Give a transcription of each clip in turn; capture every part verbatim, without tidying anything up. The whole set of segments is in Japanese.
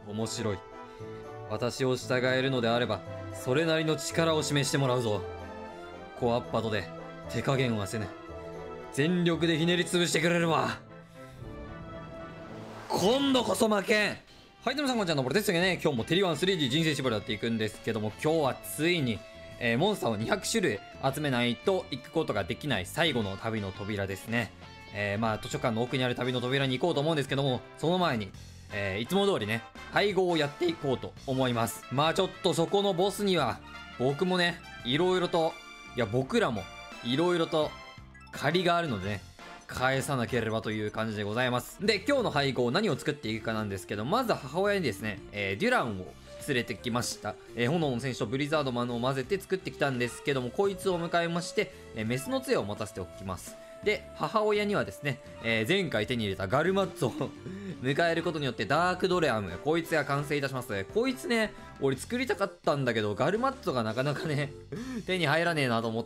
面白い。私を従えるのであれば、それなりの力を示してもらうぞ。コアッパドで手加減はせぬ。全力でひねり潰してくれるわ。今度こそ負けん。はい、どうもさんこんにちは、のぼるですよね。今日もテリワン スリーディー 人生縛りやっていくんですけども、今日はついに、えー、モンスターをにひゃくしゅるい集めないと行くことができない最後の旅の扉ですね。えー、まあ図書館の奥にある旅の扉に行こうと思うんですけども、その前に、えー、いつも通りね、配合をやっていこうと思います。まあちょっとそこのボスには、僕もね、いろいろと、いや僕らも、いろいろと、借りがあるのでね、返さなければという感じでございます。で、今日の配合何を作っていくかなんですけど、まず母親にですね、えー、デュランを連れてきました。えー、炎の戦士とブリザードマンを混ぜて作ってきたんですけども、こいつを迎えまして、えー、メスの杖を持たせておきます。で、母親にはですね、えー、前回手に入れたガルマッツを迎えることによってダークドレアム、こいつが完成いたします。こいつね、俺作りたかったんだけど、ガルマッツがなかなかね、手に入らねえなと思って、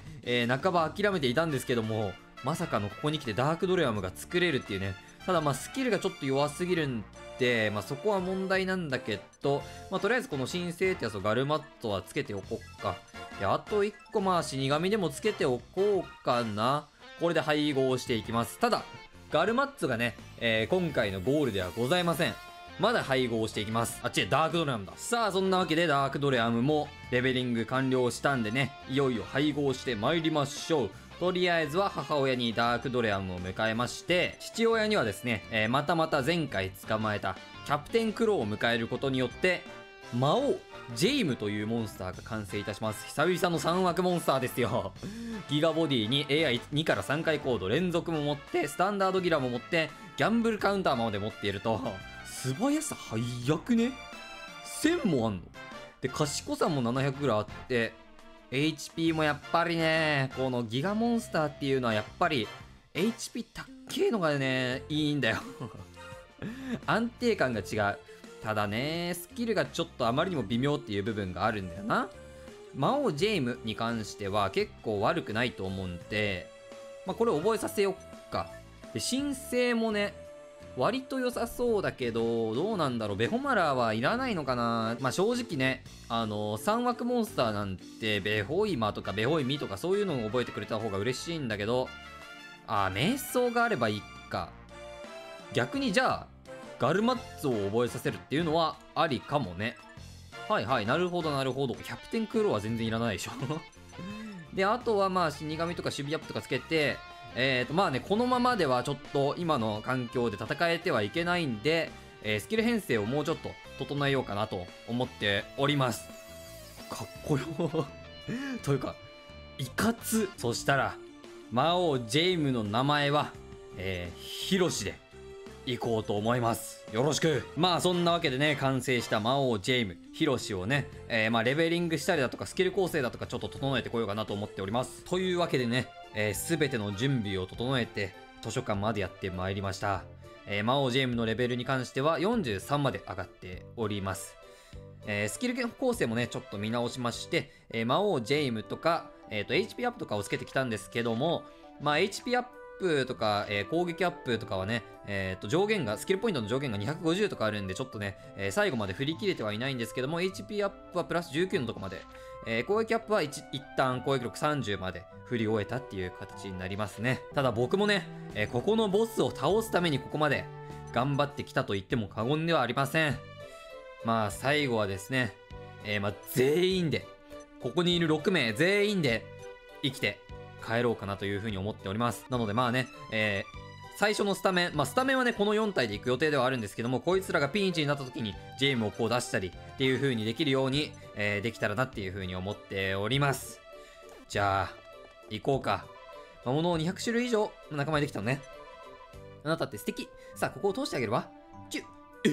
えー、半ば諦めていたんですけども、まさかのここに来てダークドレアムが作れるっていうね。ただまあスキルがちょっと弱すぎるんで、まあそこは問題なんだけど、まあとりあえずこの申請ってやつをガルマットはつけておこっか。で、あといっこまあ死神でもつけておこうかな。これで配合していきます。ただ、ガルマッツがね、えー、今回のゴールではございません。まだ配合していきます。あっちでダークドレアムだ。さあ、そんなわけでダークドレアムもレベリング完了したんでね、いよいよ配合して参りましょう。とりあえずは母親にダークドレアムを迎えまして、父親にはですね、えー、またまた前回捕まえたキャプテンクローを迎えることによって、魔王、ジェイムというモンスターが完成いたします。久々のさん枠モンスターですよ。ギガボディに エーアイに からさんかいコード連続も持って、スタンダードギラも持って、ギャンブルカウンターまで持っていると、素早さ早くね ?せん もあんので、賢さもななひゃくぐらいあって、エイチピー もやっぱりね、このギガモンスターっていうのはやっぱり エイチピー たっけえのがね、いいんだよ。安定感が違う。ただね、スキルがちょっとあまりにも微妙っていう部分があるんだよな。魔王ジェイムに関しては結構悪くないと思うんで、まあこれ覚えさせよっか。で、申請もね、割と良さそうだけど、どうなんだろう。ベホマラーはいらないのかな。まあ正直ね、あのー、さん枠モンスターなんて、ベホイマとかベホイミとかそういうのを覚えてくれた方が嬉しいんだけど、あー、瞑想があればいいか。逆にじゃあ、ガルマッツを覚えさせるっていうのはありかもね。はいはい、なるほどなるほど。キャプテンクローは全然いらないでしょ。で、あとはまあ死神とか守備アップとかつけて、えーとまあね、このままではちょっと今の環境で戦えてはいけないんで、えー、スキル編成をもうちょっと整えようかなと思っております。かっこよ。というか、いかつ。そしたら、魔王ジェイムの名前は、えー、ヒロシで行こうと思います。よろしく。まあそんなわけでね、完成した魔王ジェイム、ヒロシをね、えー、まあレベリングしたりだとかスキル構成だとかちょっと整えてこようかなと思っております。というわけでね、えー、全ての準備を整えて図書館までやってまいりました。えー、魔王ジェイムのレベルに関してはよんじゅうさんまで上がっております。えー、スキル構成もね、ちょっと見直しまして、えー、魔王ジェイムとか、えーと、エイチピー アップとかをつけてきたんですけども、まあ エイチピー アップとか、えー、攻撃アップとかはね、えー、と上限が、スキルポイントの上限がにひゃくごじゅうとかあるんで、ちょっとね、えー、最後まで振り切れてはいないんですけども、エイチピー アップはプラスじゅうきゅうのとこまで、えー、攻撃アップは一旦攻撃力さんじゅうまで振り終えたっていう形になりますね。ただ僕もね、えー、ここのボスを倒すためにここまで頑張ってきたと言っても過言ではありません。まあ最後はですね、えー、まあ全員で、ここにいるろくめい全員で生きて帰ろうかなというふうに思っております。なのでまあね、えー、最初のスタメン、まあスタメンはね、このよん体で行く予定ではあるんですけども、こいつらがピンチになった時にジェイムをこう出したりっていう風にできるように、えー、できたらなっていう風に思っております。じゃあ、行こうか。魔物をにひゃくしゅるい以上仲間にできたのね。あなたって素敵。さあ、ここを通してあげるわ。チュッ。え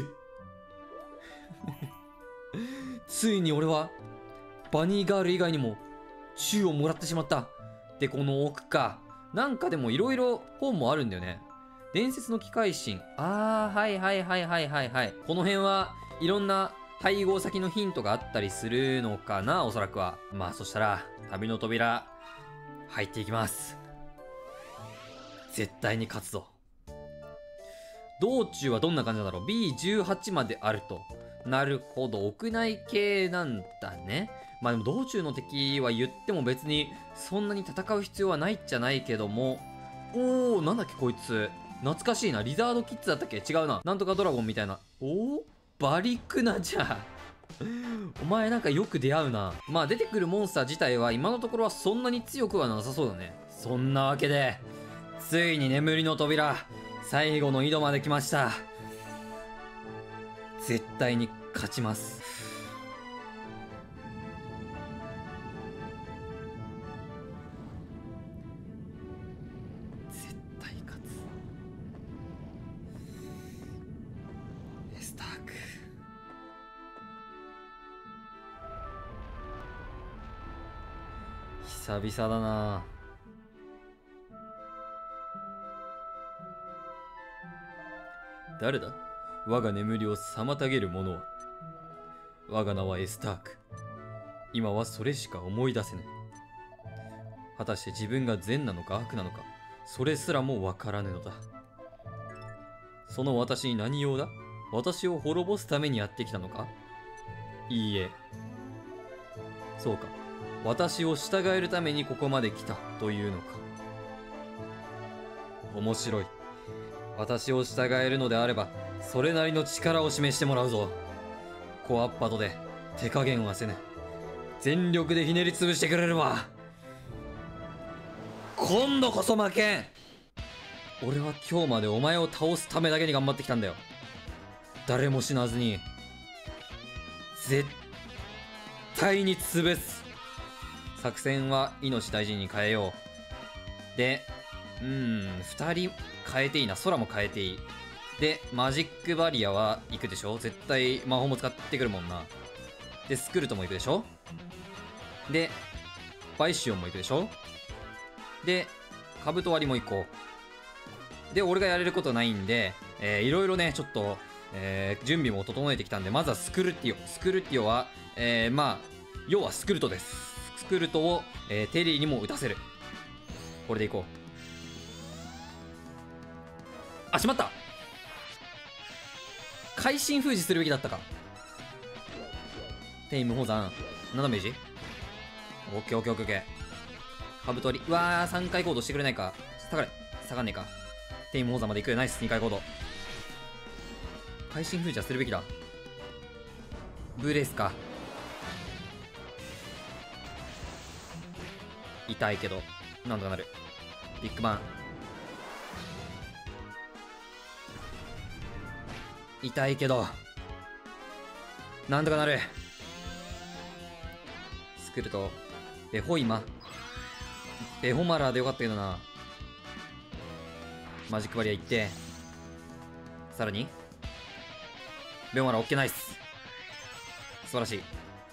ついに俺は、バニーガール以外にも、チューをもらってしまった。で、この奥か。なんかでもいろいろ本もあるんだよね。伝説の機械神。あー、はいはいはいはいはいはい。この辺はいろんな配合先のヒントがあったりするのかな、おそらくは。まあそしたら、旅の扉、入っていきます。絶対に勝つぞ。 道中はどんな感じなんだろう。 ビーじゅうはち まであると。なるほど、屋内系なんだね。まあでも道中の敵は言っても別にそんなに戦う必要はないっちゃないけども。おー、なんだっけこいつ。懐かしいな。リザードキッズだったっけ。違うな。なんとかドラゴンみたいな。おー、バリクナじゃ。お前なんかよく出会うな。まあ出てくるモンスター自体は今のところはそんなに強くはなさそうだね。そんなわけで、ついに眠りの扉、最後の井戸まで来ました。絶対に勝ちます。絶対勝つ。エスターク。久々だな。誰だ？我が眠りを妨げる者は。我が名はエスターク。今はそれしか思い出せぬ。果たして自分が善なのか悪なのか、それすらもわからぬのだ。その私に何用だ？私を滅ぼすためにやってきたのか？いいえ。そうか。私を従えるためにここまで来たというのか。面白い。私を従えるのであれば、それなりの力を示してもらうぞ。コアッパドで手加減はせぬ。全力でひねり潰してくれるわ。今度こそ負けん。俺は今日までお前を倒すためだけに頑張ってきたんだよ。誰も死なずに。絶対に潰す。作戦は命大事に変えよう。で、うーん、二人変えていいな。空も変えていい。で、マジックバリアは行くでしょ。絶対魔法も使ってくるもんな。で、スクルトも行くでしょ。で、バイシオンも行くでしょ。で、カブト割りも行こう。で、俺がやれることないんで、えー、いろいろね、ちょっと、えー、準備も整えてきたんで、まずはスクルティオ。スクルティオは、えー、まあ、要はスクルトです。スクルトを、えー、テリーにも打たせる。これでいこう。あ、しまった。会心封じするべきだったか。テイム宝山ななダメージ。オッケーオッケーオッケーオッケー。カブトリ。うわー、さんかい行動してくれないか。下がれ。下がんねえか。テイム宝山まで行く。ナイス。にかい行動。会心封じはするべきだ。ブレスか。痛いけどなんとかなる。ビッグバン。痛いけどなんとかなる。スクルトベホイマベホマラーでよかったけどな。マジックバリア行って、さらにベホマラー。オッケーナイス。素晴らしい。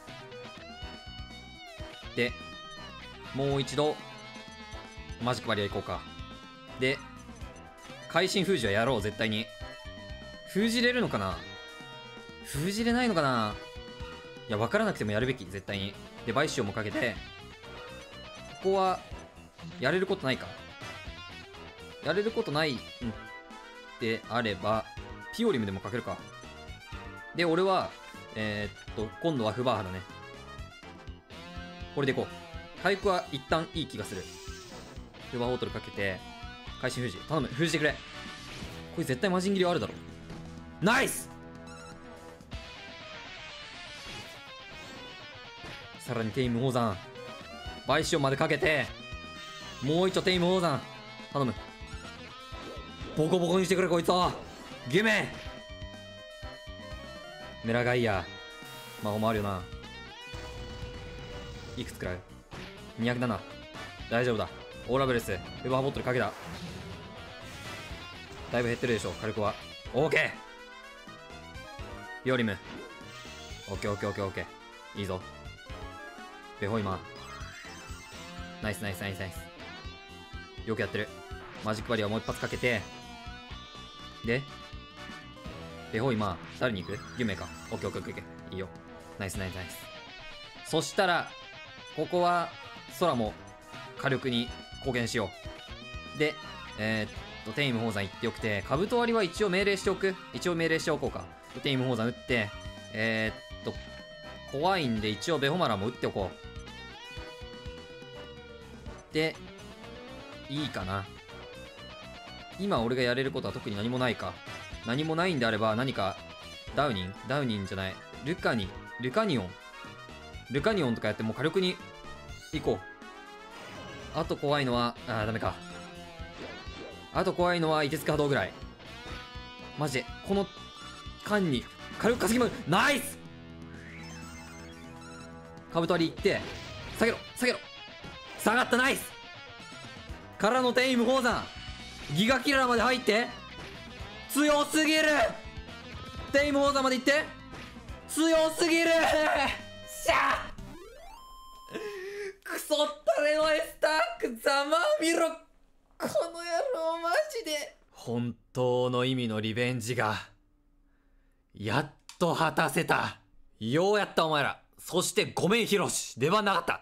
でもう一度マジックバリア行こうか。で会心封じはやろう。絶対に封じれるのかな。封じれないのかな。いや分からなくてもやるべき。絶対に。でバイシオンもかけて、ここはやれることないか。やれることないんであればピオリムでもかけるか。で俺はえー、っと今度はフバーハだね。これでいこう。回復は一旦いい気がする。フバーホートルかけて会心封じ頼む。封じてくれ。これ絶対魔人斬りはあるだろ。ナイス。さらにテイム宝山バイシオンまでかけて、もう一丁テイム宝山頼む。ボコボコにしてくれこいつを。ギュメメラガイア魔法もあるよな。いくつくらい。にひゃくなな。大丈夫だ。オーラブレスウェバーボトルかけた。だいぶ減ってるでしょ火力は。オーケー。ピオリム。オッケーオッケーオッケーオッケー。いいぞ。ベホイマ。ナイスナイスナイスナイス。よくやってる。マジックバリアをもう一発かけて、でベホイマ。誰に行く？ギュメか。オッケーオッケーオッケー。いいよ。ナイスナイスナイス。そしたらここは空も火力に貢献しよう。でえー、っとテイム宝山言っておくて、カブト割りは一応命令しておく。一応命令しておこうか。テイム宝山打って、えー、っと、怖いんで一応ベホマラも打っておこう。で、いいかな。今俺がやれることは特に何もないか。何もないんであれば何か、ダウニンダウニンじゃない。ルカニ、ルカニオン。ルカニオンとかやってもう火力に行こう。あと怖いのは、あーダメか。あと怖いのは、凍てつく波動ぐらい。マジで、この間に火力稼ぎも、ナイスカブト割り行って、下げろ下げろ下がった、ナイスからのテイム宝山ギガキラーまで入って、強すぎるテイム宝山まで行って、強すぎるしゃクソったれのエスタークざまあみろこの野郎マジで。本当の意味のリベンジがやっと果たせた。ようやったお前ら。そしてごめんヒロシ、出番なかった。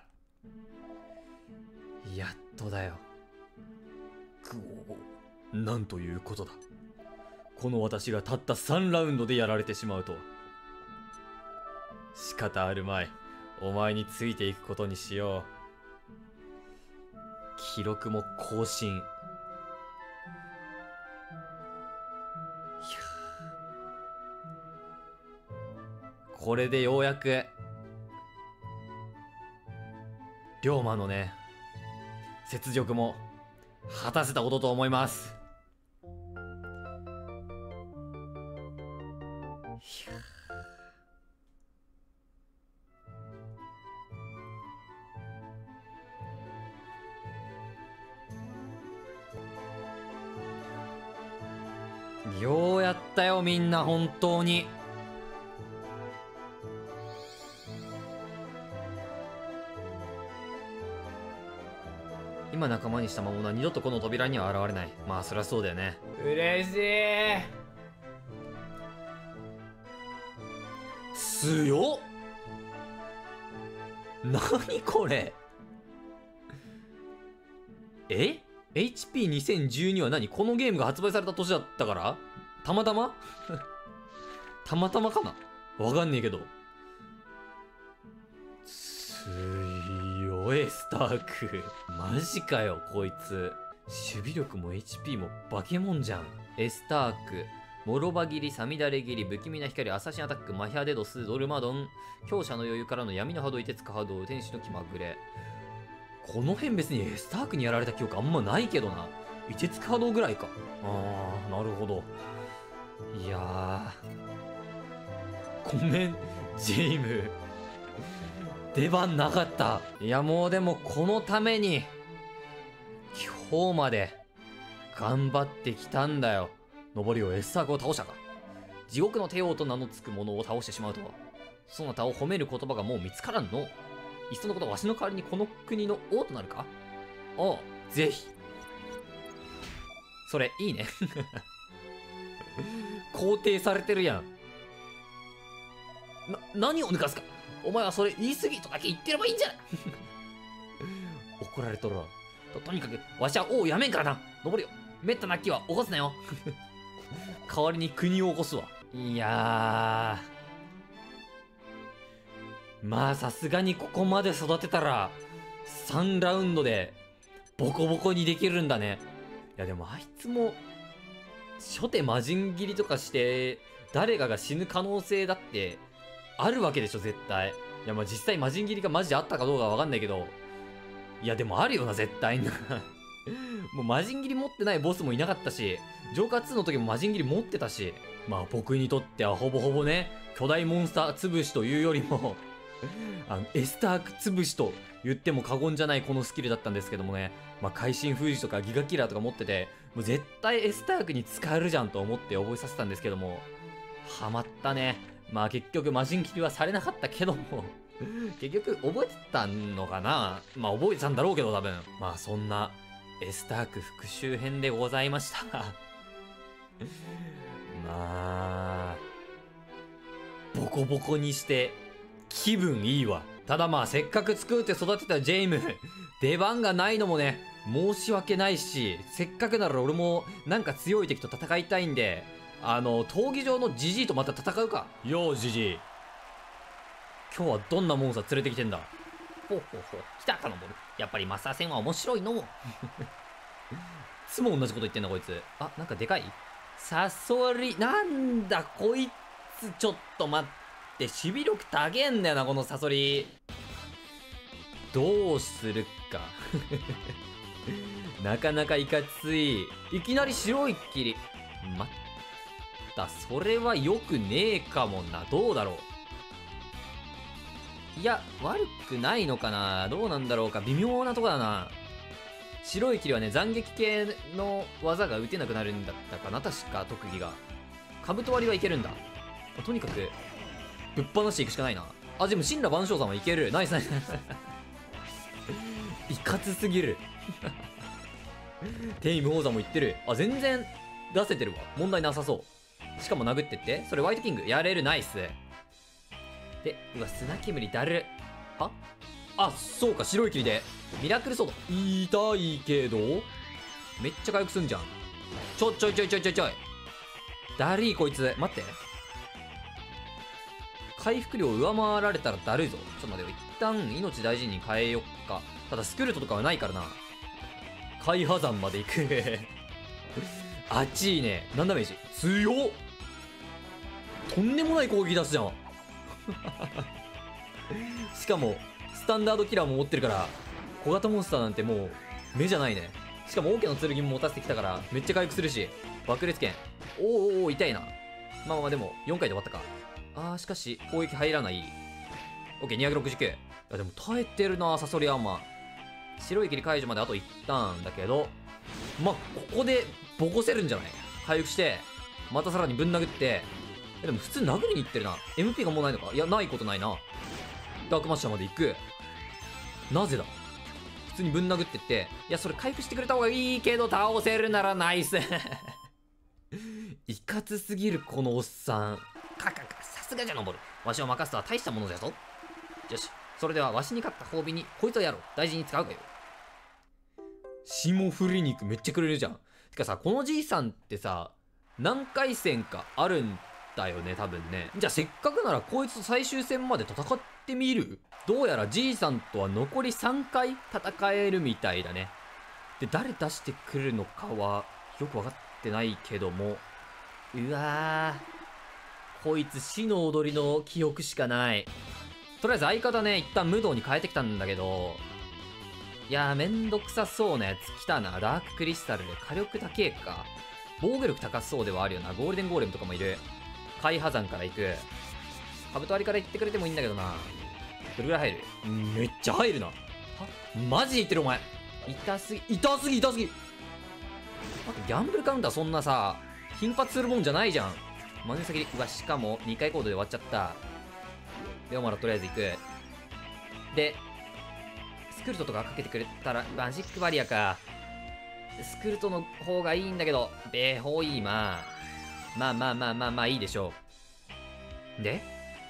やっとだよ。くお、なんということだ。この私がたったさんラウンドでやられてしまうとは。仕方あるまい。お前についていくことにしよう。記録も更新。いや、これでようやく龍馬のね雪辱も果たせたことと思います。ようやったよみんな、本当に。今仲間にした魔物は二度とこの扉には現れない。まあそりゃそうだよね。 嬉しい。 強っ。何これ。え エイチピーにせんじゅうに は何、このゲームが発売された年だったからたまたまたまたまかな、わかんねえけど。強いスターク。マジかよこいつ。守備力も エイチピー も化け物じゃん。エスターク、モロバ切り、サミダレ切り、不気味な光、アサシンアタック、マヒアデドス、ドルマドン、強者の余裕からの闇の波動、凍てつく波動、天使の気まぐれ。この辺別にエスタークにやられた記憶あんまないけどな。凍てつく波動ぐらいか。あー、なるほど。いやー、ごめんジェイム、出番なかった。いやもうでもこのために今日まで頑張ってきたんだよ。上りをエスタークを倒したか。地獄の帝王と名の付く者を倒してしまうとは、そなたを褒める言葉がもう見つからんの。いっそのことわしの代わりにこの国の王となるか。おう、ぜひ。それいいね肯定されてるやん。な、何を抜かすか。お前はそれ言い過ぎとだけ言ってればいいんじゃない怒られとるわ。と、とにかくわしは王をやめんからな。登るよ。めったな気は起こすなよ代わりに国を起こすわ。いやー、まあさすがにここまで育てたらさんラウンドでボコボコにできるんだね。いやでもあいつも初手魔人斬りとかして誰かが死ぬ可能性だってあるわけでしょ絶対。いやまあ実際魔人斬りがマジであったかどうかはわかんないけど、いやでもあるよな絶対なもう魔人斬り持ってないボスもいなかったし、ジョーカーツーの時も魔人斬り持ってたし、まあ僕にとってはほぼほぼね巨大モンスター潰しというよりもあのエスターク潰しと言っても過言じゃないこのスキルだったんですけどもね。まあ会心封じとかギガキラーとか持ってて、もう絶対エスタークに使えるじゃんと思って覚えさせたんですけども、ハマったね。まあ結局魔人斬りはされなかったけども結局覚えてたのかな。まあ覚えてたんだろうけど多分。まあそんなエスターク復讐編でございましたまあボコボコにして気分いいわ。ただまあせっかく作って育てたジェイム出番がないのもね申し訳ないし、せっかくなら俺もなんか強い敵と戦いたいんで、あの闘技場のジジイとまた戦うか。よージジイ、今日はどんなモンスター連れてきてんだ。 ほうほうほう、来たかのボル。やっぱりマスター戦は面白いの。 いつも同じこと言ってんなこいつ。あ、なんかでかいサソリ。なんだこいつ、ちょっと待って、守備力高えんだよなこのサソリ。どうするかなかなかいかつい。いきなり白い霧。まったそれはよくねえかもな。どうだろう。いや悪くないのかな。どうなんだろうか。微妙なとこだな。白い霧はね、斬撃系の技が打てなくなるんだったかな確か。特技が兜割りはいけるんだ。とにかくぶっ放していくしかないな。あ、でも神羅万象さんはいける。ナイスナイスいかつすぎる天意無法山も言ってる。あ、全然出せてるわ。問題なさそう。しかも殴ってって。それホワイトキングやれる。ナイスで、うわ砂煙だる。はあ、そうか、白い霧でミラクルソード。痛いけどめっちゃ回復すんじゃん。ちょちょいちょいちょいちょいちょいだるいこいつ。待って、回復量上回られたらだるいぞ。ちょっと待ってよ、一旦命大事に変えよっか。ただスクルトとかはないからな。海破山まで行くあっちいいね。何ダメージ強っ。とんでもない攻撃出すじゃんしかもスタンダードキラーも持ってるから小型モンスターなんてもう目じゃないね。しかも王家の剣も持たせてきたからめっちゃ回復するし、爆裂剣。おーおーおー痛いな。まあまあでもよんかいで終わったか。あーしかし攻撃入らない。オッケーにひゃくろくじゅうきゅう。いやでも耐えてるなサソリアンマン。白い霧解除まであといちターンだけど、まあここでボコせるんじゃない。回復してまたさらにぶん殴って。えでも普通殴りに行ってるな。 エムピー がもうないのか。いやないことないな。ダークマッシャーまで行く。なぜだ。普通にぶん殴ってって、いやそれ回復してくれた方がいいけど倒せるならナイスいかつすぎるこのおっさん。 かかか、さすがじゃのぼる。わしを任すとは大したものじゃぞ。よし、それではわしに勝った褒美にこいつをやろう。大事に使うかよ。 霜降り肉めっちゃくれるじゃん。てかさ、このじいさんってさ何回戦かあるんだよね多分ね。じゃあせっかくならこいつと最終戦まで戦ってみる。どうやらじいさんとは残りさんかい戦えるみたいだね。で誰出してくるのかはよく分かってないけども、うわーこいつ死の踊りの記憶しかない。とりあえず相方ね一旦無道に変えてきたんだけど、いやーめんどくさそうなやつ来たな。ダーククリスタルで火力高えか。防御力高そうではあるよな。ゴールデンゴーレムとかもいる。海破山から行く。兜割りから行ってくれてもいいんだけどな。どれぐらい入る。めっちゃ入るな。はマジで言ってるお前。痛すぎ痛すぎ痛すぎ。あとギャンブルカウンターそんなさ頻発するもんじゃないじゃん。真ん先にうわしかもにかいコードで終わっちゃった。でお前らとりあえず行く。でスクルトとかかけてくれたらマジックバリアか。スクルトの方がいいんだけどベーホーイーマーまあまあまあまあまあいいでしょう。で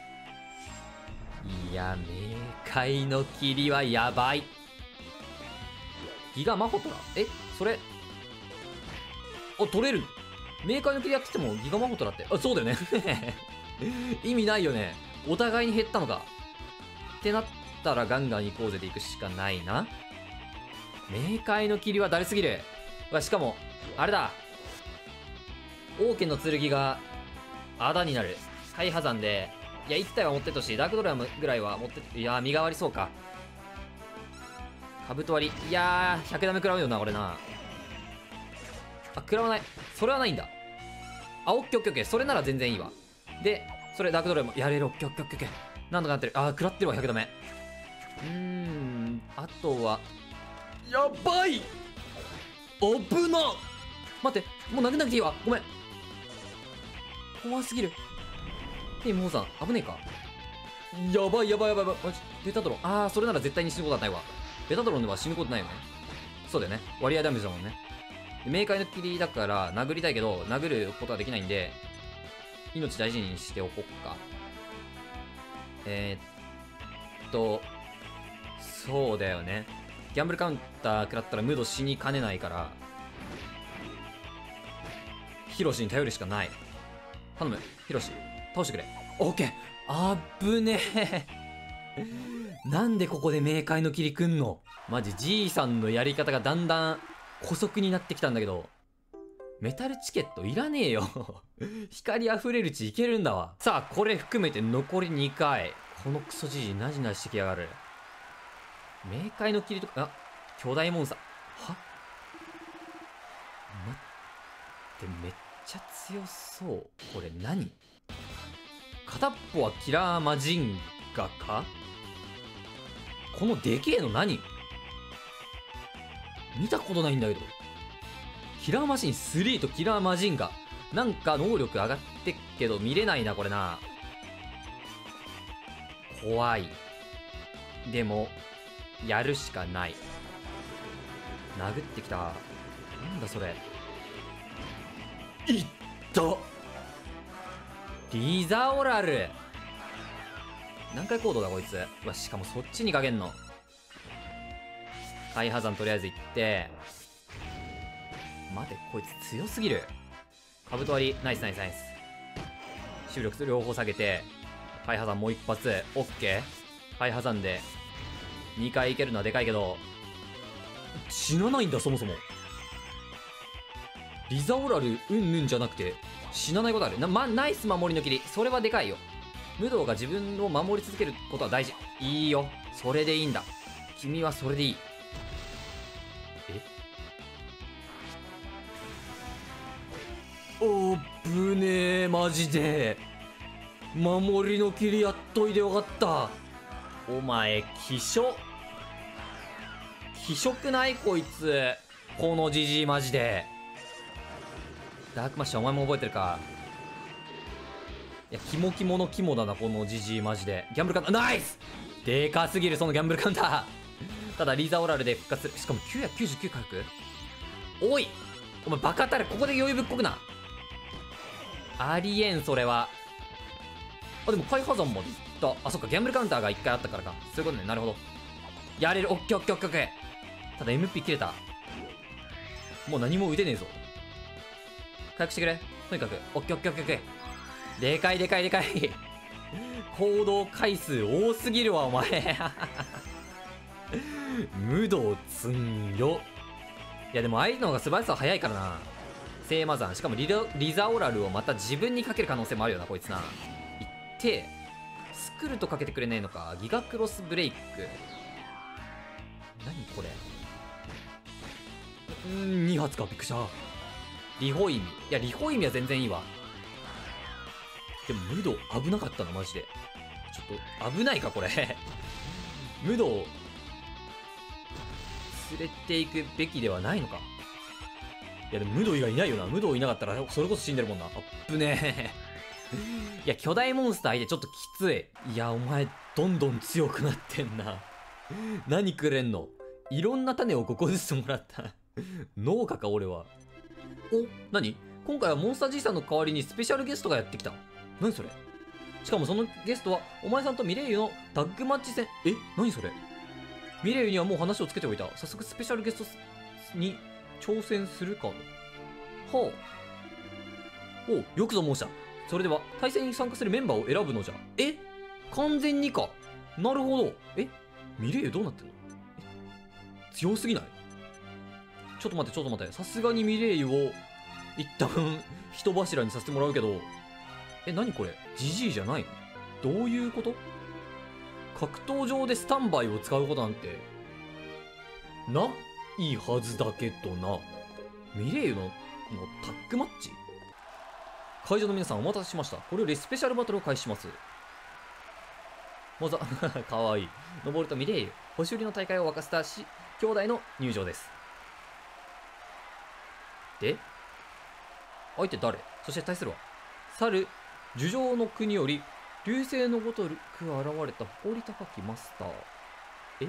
いや冥界の霧はやばい。ギガマホトラえそれあ取れる。冥界の霧やっててもギガマホトラってあそうだよね意味ないよね。お互いに減ったのかってなったらガンガン行こうぜで行くしかないな。冥界の霧はだるすぎるわ。しかもあれだ王家の剣があだになる。海破山でいやいち体は持ってっとし、ダークドラムぐらいは持ってっと。いやー身代わりそうか。兜割りいやーひゃくダメ食らうよな俺な。あ食らわない。それはないんだ。あオッケーオッケーオッケーそれなら全然いいわ。でそれダークドラムやれる。オッケーオッケーオッケーなんとかなってる。あー食らってるわひゃくダメ。うーんあとはやばい危な。待ってもう殴んなくていいわごめん。怖すぎる。ヘイモーさん危ねえか。やばいやばいやばいやばいマジベタドロン。ああそれなら絶対に死ぬことはないわ。ベタドロンでは死ぬことないよね。そうだよね割合ダメージだもんね。冥界の霧だから殴りたいけど殴ることはできないんで命大事にしておこっか。えー、っとそうだよねギャンブルカウンター食らったらムド死にかねないから、ヒロシに頼るしかない。頼む、ヒロシ、倒してくれ。オッケー。あぶねえ。なんでここで冥界の霧くんの？マジじいさんのやり方がだんだん姑息になってきたんだけど、メタルチケットいらねえよ。光あふれる地いけるんだわ。さあ、これ含めて残りにかい。このクソじじいなじなししてきやがる。冥界の霧とか、あ、巨大モンスター。は？待って、めっちゃ強そう。これ何？片っぽはキラーマジンガか？このでけえの何？見たことないんだけど。キラーマシンスリーとキラーマジンガ。なんか能力上がってっけど見れないな、これな。怖い。でも、やるしかない。殴ってきた。なんだそれ。いったリザオラル。何回行動だこいつ。うわ、しかもそっちにかけんの。海破山とりあえず行って、待て、こいつ強すぎる。カブト割り、ナイスナイスナイス。守力両方下げて、海破山もう一発、オッケー。海破山でにかいいけるのはでかいけど、死なないんだそもそも。リザオラルうんぬんじゃなくて死なないことあるな、ま、ナイス守りの切り。それはでかいよ。武道が自分を守り続けることは大事。いいよ、それでいいんだ。君はそれでいい。え、おぶねえ、マジで守りの切りやっといてよかった。お前気色気色ないこいつ。このジジイマジで。ダークマッシュお前も覚えてるか。いや、キモキモのキモだなこのジジイマジで。ギャンブルカウンターナイス。でかすぎるそのギャンブルカウンター。ただリザオラルで復活する。しかもきゅうひゃくきゅうじゅうきゅう回復。おいお前バカたれ、ここで余裕ぶっこくな。ありえんそれは。あ、でも海破山まで行った。あ、そっか、ギャンブルカウンターがいっかいあったからか。そういうことね。なるほど。やれる。オッケーオッケーオッケーオッケー。ただ エムピー 切れた。もう何も打てねえぞ。回復してくれ。とにかくオッケーオッケーオッケーオッケー。でかいでかいでかい。行動回数多すぎるわお前。無道つんよ。いやでも相手の方が素早さは早いからな。聖魔山、しかも リ, リザオラルをまた自分にかける可能性もあるよなこいつな。いってスクルトかけてくれねえのか。ギガクロスブレイク。何これ。うーん、に発か。びっくりした。リホイミ。いやリホイミは全然いいわ。でも無道危なかったなマジで。ちょっと危ないかこれ。無道連れていくべきではないのか。いやでも無道以外いないよな。無道いなかったらそれこそ死んでるもんな。あっぶねえ。いや巨大モンスター相手ちょっときつい。いやお前どんどん強くなってんな。何くれんの。いろんな種をごこずつもらった。農家か俺は。お、何今回はモンスター G さんの代わりにスペシャルゲストがやってきた。何それ。しかもそのゲストはお前さんとミレイユのタッグマッチ戦。え、何それ。ミレイユにはもう話をつけておいた。早速スペシャルゲストに挑戦するかの。はあ。お、よくぞ申した。それでは対戦に参加するメンバーを選ぶのじゃ。え、完全にか。なるほど。え、ミレイユどうなってんの。え、強すぎない。ちょっと待ってちょっと待って。さすがにミレイユを一旦人柱にさせてもらうけど。え、何これ。ジジイじゃないの。どういうこと。格闘場でスタンバイを使うことなんてないはずだけどな。ミレイユののタッグマッチ。会場の皆さんお待たせしました。これよりスペシャルバトルを開始します。まずはかわいいノボルとミレイユ星売りの大会を沸かせたし兄弟の入場です。で相手誰。そして対するは猿樹上の国より流星のごとく現れた誇り高きマスター。え、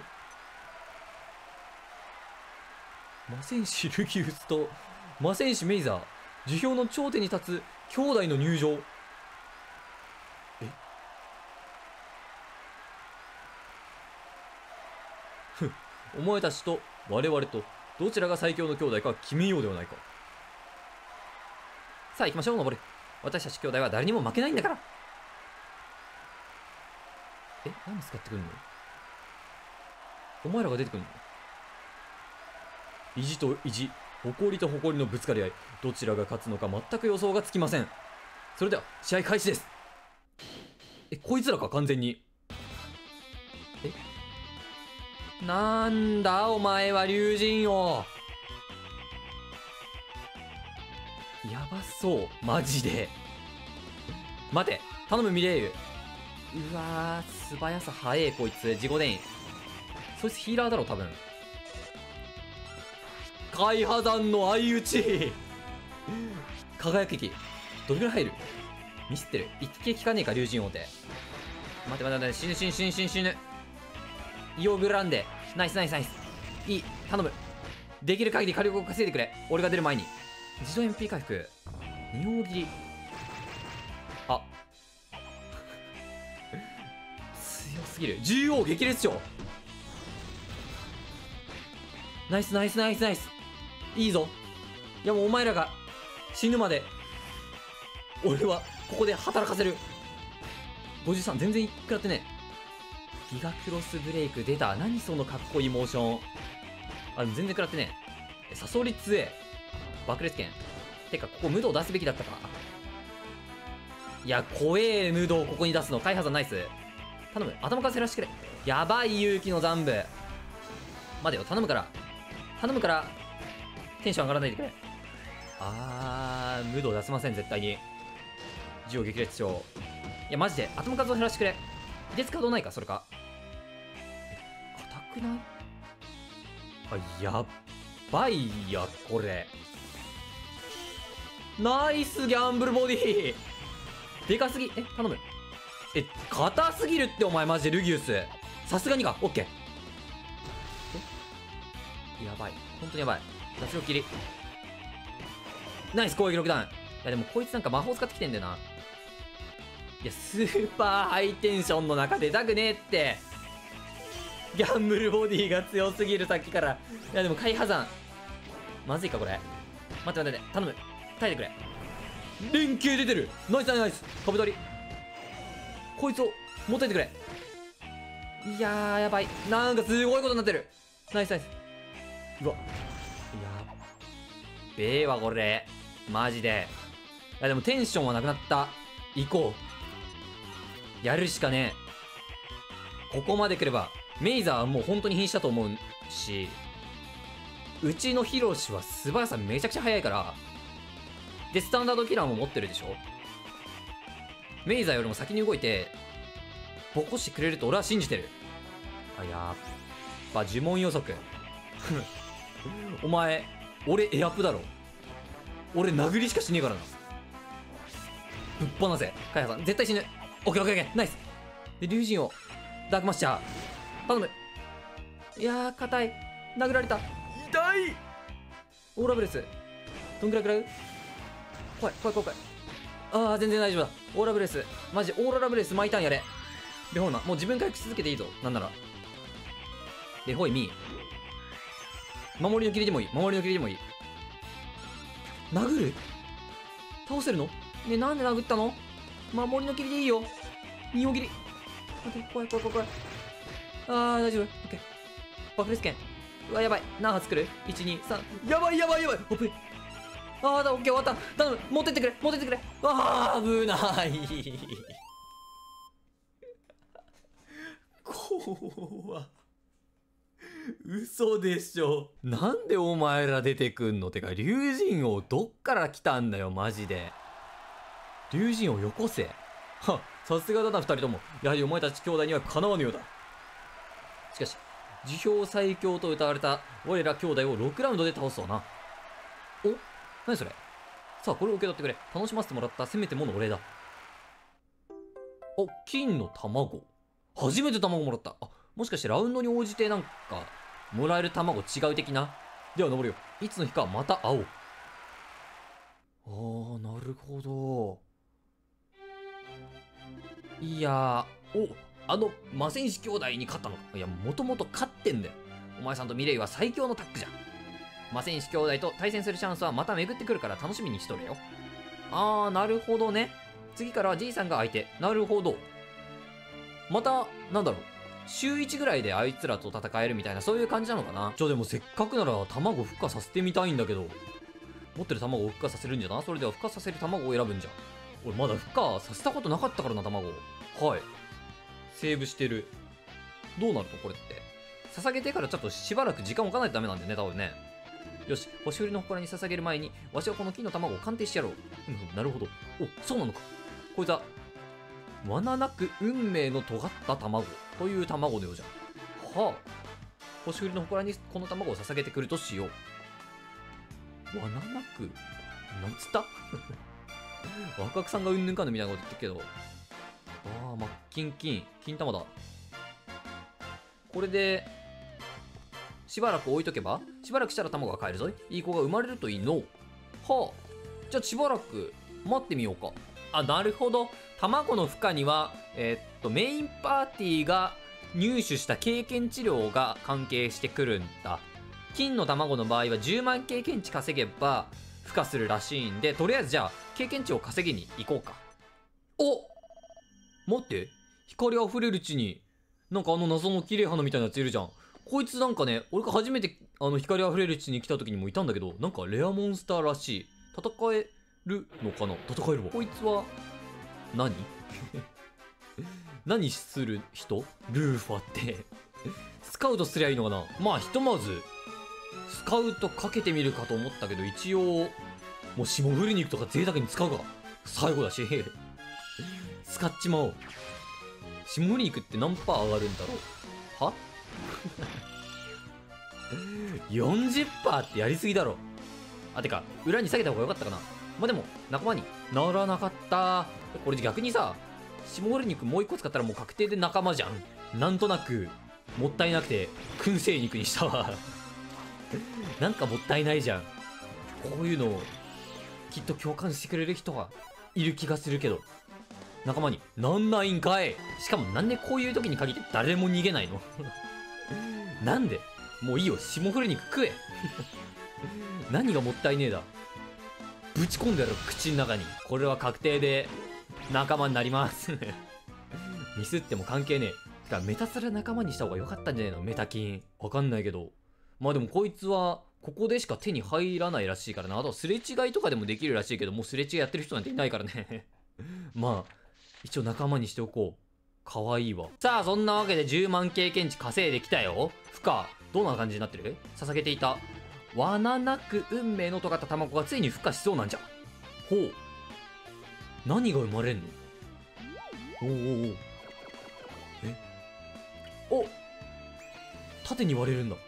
魔戦士ルギウスと魔戦士メイザー、樹氷の頂点に立つ兄弟の入場。え、ふお前たちと我々とどちらが最強の兄弟か決めようではないか。 さあ行きましょう、登る。私たち兄弟は誰にも負けないんだから。え、何使ってくるの？お前らが出てくるの？ 意地と意地、誇りと誇りのぶつかり合い、どちらが勝つのか全く予想がつきません。それでは試合開始です。え、こいつらか完全に。え、なんだお前は龍神王。やばそうマジで。待て、頼むミレイユ。うわー、素早さ早えこいつ。自己伝員。そいつヒーラーだろ多分。海波山の相打ち。輝き機どれぐらい入る？ミスってる。一撃効かねえか龍神王って。待て待て待て、死ぬ死ぬ死ぬ死ぬ死ぬ。イオグランデ、ナイスナイスナイス。いい、頼む。できる限り火力を稼いでくれ、俺が出る前に。自動 エムピー 回復、二大切り。あ強すぎる。獣王激烈鳥。ナイスナイスナイスナイス。いいぞ。いやもうお前らが死ぬまで俺はここで働かせる。ごじゅうさん、全然食らってね。ギガクロスブレイク出た。何そのかっこいいモーション。あ、全然食らってね。サソリ強え。爆裂剣。てかここ無道出すべきだったか。いや怖え無道をここに出すの。開発はナイス。頼む、頭からせらしてくれ。やばい勇気の残部。待てよ、頼むから頼むからテンション上がらないでくれ。あー、無道出せません絶対に。ジオ激烈鳥。いやマジで頭数を減らしてくれ。いでつ稼働ないかそれか。え、硬くない？あ、やっばいやこれ。ナイスギャンブルボディ。でかすぎ。え、頼む。え、硬すぎるってお前マジでルギウス。さすがにか。オッケー。え、やばい、本当にやばい。脱力切り。ナイス攻撃力弾。いやでもこいつなんか魔法使ってきてんだよな。いやスーパーハイテンションの中出たくねえって。ギャンブルボディが強すぎるさっきから。いやでも海波山まずいかこれ。待って待って待って、頼む、耐えてくれ。連携出てる。ナイスナイスナイス。飛び取り。こいつを持ってってくれ。いやーやばい、なんかすごいことになってる。ナイスナイス。うわ、やっべえわこれマジで。いやでもテンションはなくなった。行こう、やるしかねえ。ここまで来ればメイザーはもう本当に瀕死だと思うし、うちのヒロシは素早さめちゃくちゃ速いから。でスタンダードキラーも持ってるでしょ。メイザーよりも先に動いてボコしてくれると俺は信じてる。あ、やっぱ呪文予測お前俺エアプだろ。俺殴りしかしねえからな。ぶっ放せカヤさん、絶対死ぬ。オッケーオッケーオッケー、ナイス。で龍神をダークマッシャー頼む。いやー硬い。殴られた。痛い。オーラブレスどんぐらい食らう？怖い怖い怖い怖い。あー全然大丈夫だ。オーラブレスマジオーラブレス毎ターンやれ。でほいまもう自分回復し続けていいぞ。なんならでほいみ守りの切りでもいい。守りの切りでもいい。殴る？倒せるの？ね、なんで殴ったの？守りの切りでいいよ。二大切り。待って、怖い怖い怖い怖い。あー、大丈夫。オッケー。爆裂剣。うわ、やばい。何発来る？ いち、に、さん。やばいやばいやばい。ほっぺ。あーだ、オッケー終わった。頼む。持ってってくれ。持ってってくれ。あー、危ない。怖っ。嘘でしょ。なんでお前ら出てくんの？てか龍神王どっから来たんだよマジで。龍神王よこせ。はっ、さすがだな二人とも。やはりお前たち兄弟にはかなわぬようだ。しかし樹氷最強と謳われた我ら兄弟をろくラウンドで倒すとはな。お、何それ。さあこれを受け取ってくれ。楽しませてもらったせめてものお礼だ。お、金の卵。初めて卵もらった。あ、もしかしてラウンドに応じてなんかもらえる卵違う的な。では登るよ。いつの日かまた会おう。あー、なるほど。いやー、お、あの魔戦士兄弟に勝ったのか。いやもともと勝ってんだよ。 お前さんとミレイは最強のタッグじゃ。魔戦士兄弟と対戦するチャンスはまた巡ってくるから楽しみにしとれよ。あー、なるほどね。次からはじいさんが相手。なるほど。また、なんだろう。週いちぐらいであいつらと戦えるみたいな、そういう感じなのかな。じゃあでもせっかくなら卵孵化させてみたいんだけど。持ってる卵を孵化させるんじゃな。それでは孵化させる卵を選ぶんじゃ。俺まだ孵化させたことなかったからな、卵。はい。セーブしてる。どうなるとこれって。捧げてからちょっとしばらく時間置かないとダメなんだよね、多分ね。よし、星降りの祠に捧げる前に、わしはこの金の卵を鑑定してやろう。うん、なるほど。お、そうなのか。こいつは、罠なく運命の尖った卵という卵のようじゃ。はあ。星降りの祠にこの卵を捧げてくるとしよう。罠なく、なんつったワクワクさんがうんぬんかんぬんみたいなこと言ってるけど。ああ、まっキンキン。金玉だ。これで、しばらく置いとけば、しばらくしたら卵が買えるぞい。いい子が生まれるといいの。はあ。じゃあしばらく待ってみようか。あ、なるほど。卵の孵化には、えー、っと、メインパーティーが入手した経験値量が関係してくるんだ。金の卵の場合はじゅうまん経験値稼げば孵化するらしいんで、とりあえずじゃあ経験値を稼ぎに行こうか。お、待って、光あふれる地になんかあの謎の綺麗花みたいなやついるじゃん。こいつなんかね、俺が初めてあの光あふれる地に来た時にもいたんだけど、なんかレアモンスターらしい。戦えるのかな。戦えるわ。こいつは何何する人？ルーファってスカウトすりゃいいのかな。まあひとまずスカウトかけてみるかと思ったけど、一応もう霜降り肉とか贅沢に使うか。最後だし使っちまおう。霜降り肉って何パー上がるんだろう。はよんじゅっパー ってやりすぎだろ。あ、てか裏に下げた方がよかったかな。まあでも仲間にならなかった。これ逆にさ、霜降り肉もう一個使ったらもう確定で仲間じゃん。なんとなくもったいなくて燻製肉にしたわなんかもったいないじゃん。こういうのきっと共感してくれる人がいる気がするけど、仲間になんないんかい。しかもなんでこういう時に限って誰も逃げないのなんで。もういいよ、霜降り肉食え何がもったいねえだ。ぶち込んでやる口の中に。これは確定で仲間になりますミスっても関係ねえ。てかメタスラ仲間にした方が良かったんじゃねえの。メタキンわかんないけど、まあでもこいつはここでしか手に入らないらしいからな。あとすれ違いとかでもできるらしいけど、もうすれ違いやってる人なんていないからねまあ一応仲間にしておこう。かわいいわ。さあそんなわけでじゅうまん経験値稼いできたよ。孵化どんな感じになってる。捧げていた罠なく運命の尖った卵がついに孵化しそうなんじゃ。ほう、何が生まれんの。おおおお、えお、縦に割れるんだ。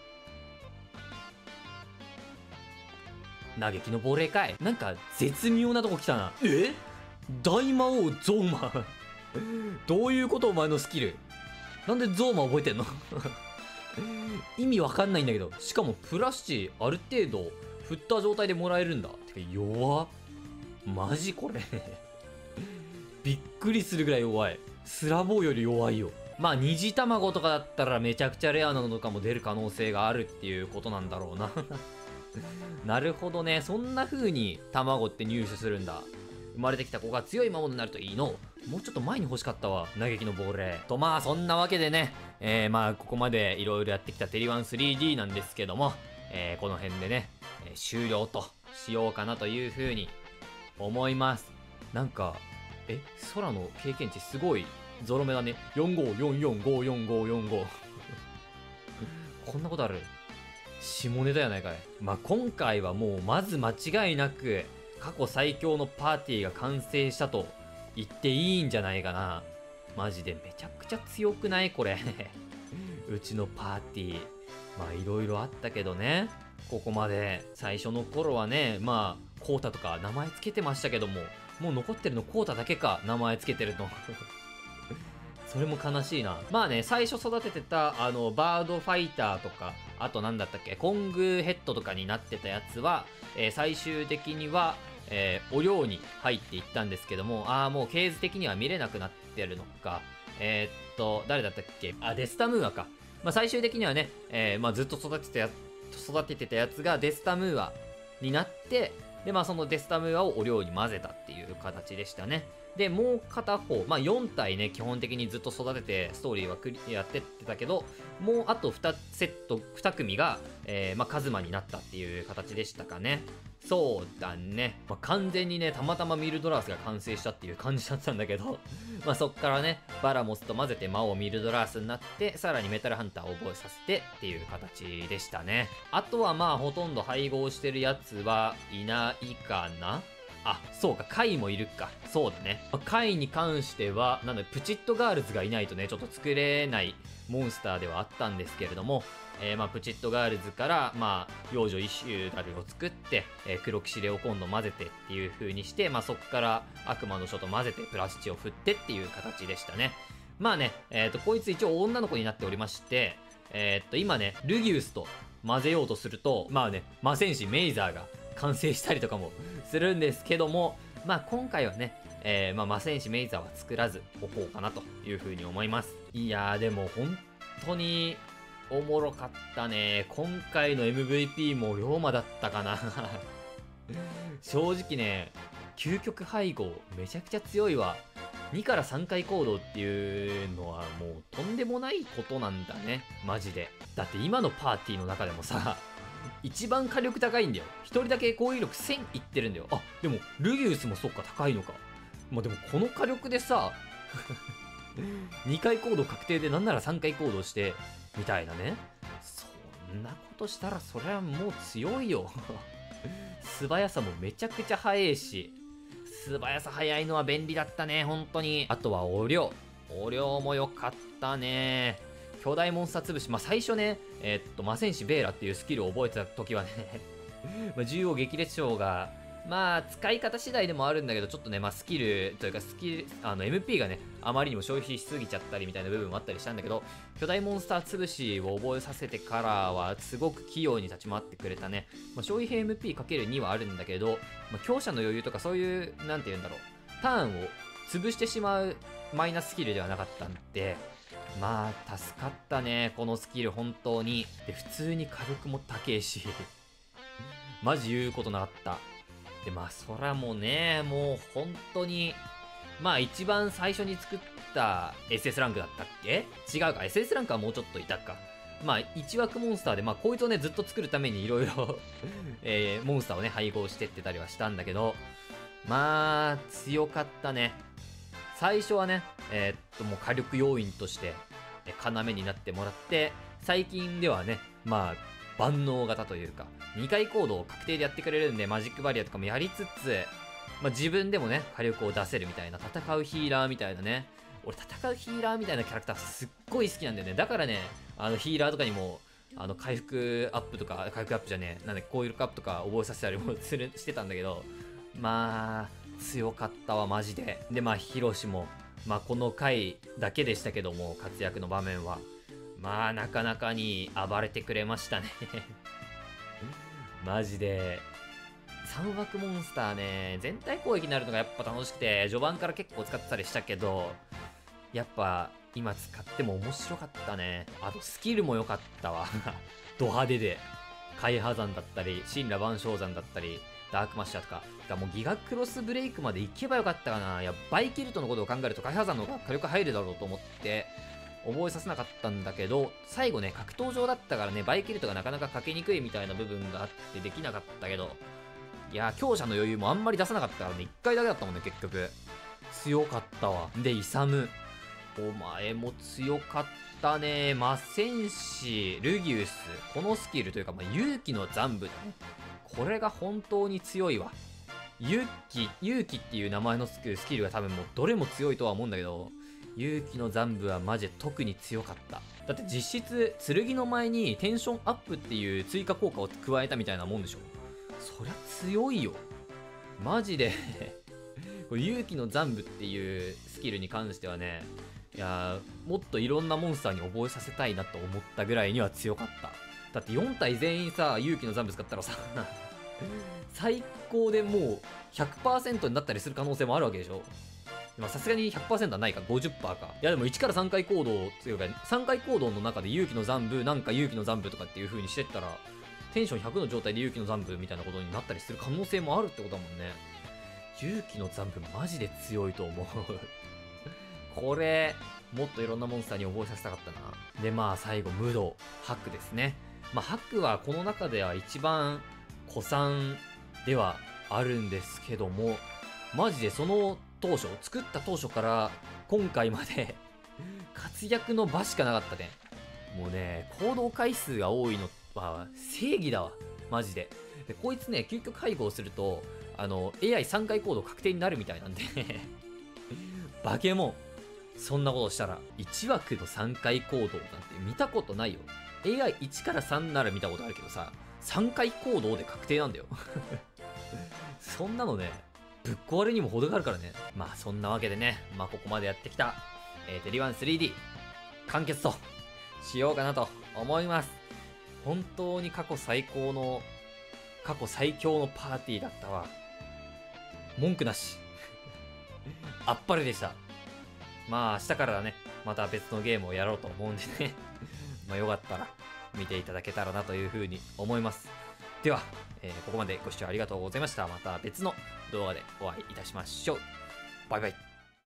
嘆きの亡霊かい。なんか絶妙なとこ来たな。え、大魔王ゾーマどういうことお前のスキル。なんでゾーマ覚えてんの意味わかんないんだけど。しかもプラスチある程度振った状態でもらえるんだ。てか弱っ。マジこれびっくりするぐらい弱い。スラボーより弱いよ。まあ虹卵とかだったらめちゃくちゃレアなのとかも出る可能性があるっていうことなんだろうななるほどね。そんな風に卵って入手するんだ。生まれてきた子が強い魔物になるといいの。もうちょっと前に欲しかったわ、嘆きの亡霊と。まあそんなわけでね、えー、まあここまでいろいろやってきたテリワン スリーディー なんですけども、えー、この辺でね、えー、終了としようかなという風に思います。なんかえ空の経験値すごいゾロ目だね。よんごーよんよんごーよんごーよんごこんなことある。下ネタやないかい。まあ今回はもうまず間違いなく過去最強のパーティーが完成したと言っていいんじゃないかな。マジでめちゃくちゃ強くないこれうちのパーティー。まあいろいろあったけどね、ここまで。最初の頃はね、まあコータとか名前つけてましたけども、もう残ってるのコータだけか、名前つけてるのそれも悲しいな。まあね、最初育ててたあのバードファイターとか、あとなんだったっけ、コングヘッドとかになってたやつは、えー、最終的には、えー、お寮に入っていったんですけども、ああもうケーズ的には見れなくなってるのか。えー、っと誰だったっけ、あデスタムーアか。 まあ、最終的にはね、えーまあ、ずっと育ててたや育ててたやつがデスタムーアになって、で、まあ、そのデスタムーアをお料に混ぜたっていう形でしたね。で、もう片方、まあ、よん体ね、基本的にずっと育ててストーリーはクリやってってたけど、もうあとにセット、に組が、えーまあ、カズマになったっていう形でしたかね。そうだね、まあ、完全にね、たまたまミルドラースが完成したっていう感じだったんだけどまあそっからね、バラモスと混ぜて魔王ミルドラースになって、さらにメタルハンターを覚えさせてっていう形でしたね。あとはまあほとんど配合してるやつはいないかな。あ、そうか、カイもいるか。そうだね。カイに関しては、なので、プチッとガールズがいないとね、ちょっと作れないモンスターではあったんですけれども、えー、まあ、プチッとガールズから、まあ、幼女イシューダルを作って、えー、黒騎士レオ今度混ぜてっていう風にして、まあ、そこから悪魔の書と混ぜて、プラスチを振ってっていう形でしたね。まあね、えっと、こいつ一応女の子になっておりまして、えー、っと、今ね、ルギウスと混ぜようとすると、まあね、魔戦士メイザーが完成したりとかもするんですけども、まあ今回はね、えー、まあ魔戦士メイザーは作らずおこうかなというふうに思います。いやーでも本当におもろかったね。今回の エムブイピー も龍馬だったかな正直ね、究極配合めちゃくちゃ強いわ。にからさんかい行動っていうのはもうとんでもないことなんだね、マジで。だって今のパーティーの中でもさ、一番火力高いんだよ。一人だけ攻撃力せんいってるんだよ。あ、でもルギウスもそっか高いのか。まあでもこの火力でさにかい行動確定で、なんならさんかい行動してみたいなね。そんなことしたらそりゃもう強いよ素早さもめちゃくちゃ速いし、素早さ速いのは便利だったね、本当に。あとはお量お量も良かったね。巨大モンスター潰し、まあ、最初ね、えー、っと魔戦士ベーラっていうスキルを覚えてた時はねまあ獣王激烈将がまあ使い方次第でもあるんだけど、ちょっとね、まあ、スキルというかスキルあの エムピー がねあまりにも消費しすぎちゃったりみたいな部分もあったりしたんだけど、巨大モンスター潰しを覚えさせてからはすごく器用に立ち回ってくれたね。まあ、消費 エムピーかけるに はあるんだけど、まあ、強者の余裕とかそういうなんて言うんだろう、ターンを潰してしまうマイナススキルではなかったんで、まあ助かったね、このスキル本当に。で普通に火力も高えしマジ言うことなかった。でまあそらもうね、もう本当にまあ一番最初に作った エスエス ランクだったっけ。違うか、 エスエス ランクはもうちょっといたか。まあいち枠モンスターで、まあこいつをねずっと作るためにいろいろえーモンスターをね配合してってたりはしたんだけど、まあ強かったね。最初はね、えー、っともう火力要因として要になってもらって、最近ではね、まあ万能型というかにかい行動を確定でやってくれるんで、マジックバリアとかもやりつつ、まあ、自分でもね火力を出せるみたいな、戦うヒーラーみたいなね。俺戦うヒーラーみたいなキャラクターすっごい好きなんだよね。だからね、あのヒーラーとかにもあの回復アップとか、回復アップじゃねえ、なんで攻撃アップとか覚えさせたりもするしてたんだけど、まあ強かったわマジで。でまあヒロシもまあこの回だけでしたけども、活躍の場面はまあなかなかに暴れてくれましたねマジでさん枠モンスターね、全体攻撃になるのがやっぱ楽しくて、序盤から結構使ってたりしたけど、やっぱ今使っても面白かったね。あとスキルも良かったわド派手で海破山だったり神羅万象山だったりダークマッシャーとかが、もうギガクロスブレイクまで行けばよかったかな。いやバイキルトのことを考えると海破山の方が火力入るだろうと思って覚えさせなかったんだけど、最後ね格闘場だったからね、バイキルトがなかなかかけにくいみたいな部分があってできなかったけど、いや強者の余裕もあんまり出さなかったからね、いっかいだけだったもんね結局。強かったわ。でイサム、お前も強かったね。魔戦士ルギウス、このスキルというか、まあ、勇気の残部だね。これが本当に強いわ。勇気勇気っていう名前のスキルが多分もうどれも強いとは思うんだけど、勇気の残部はマジで特に強かった。だって実質剣の前にテンションアップっていう追加効果を加えたみたいなもんでしょ。そりゃ強いよマジでこれ勇気の残部っていうスキルに関してはね、いやーもっといろんなモンスターに覚えさせたいなと思ったぐらいには強かった。だってよん体全員さ勇気の残部使ったらさ最高でもう ひゃくパーセント になったりする可能性もあるわけでしょ。 まあさすがに ひゃくパーセント はないか ごじゅっパーセント か。いやでもいちからさんかい行動っていうかさんかい行動の中で勇気の残部なんか勇気の残部とかっていう風にしてったらテンションひゃくの状態で勇気の残部みたいなことになったりする可能性もあるってことだもんね。勇気の残部マジで強いと思うこれもっといろんなモンスターに覚えさせたかったな。でまあ最後無道ハクですね。まあハクはこの中では一番古参ではあるんですけども、マジでその当初作った当初から今回まで活躍の場しかなかったね。もうね行動回数が多いのは正義だわマジで。でこいつね究極配合するとあの エーアイさん 回行動確定になるみたいなんでバケモンそんなことしたらいち枠のさんかい行動なんて見たことないよ。 エーアイいち からさんなら見たことあるけどささんかい行動で確定なんだよそんなのねぶっ壊れにも程があるからね。まあそんなわけでね、まあここまでやってきた、えー、テリワン スリーディー 完結としようかなと思います。本当に過去最高の過去最強のパーティーだったわ。文句なしあっぱれでした。まあ明日からねまた別のゲームをやろうと思うんでねまあよかったら見ていただけたらなというふうに思います。では、えーここまでご視聴ありがとうございました。また別の動画でお会いいたしましょう。バイバイ。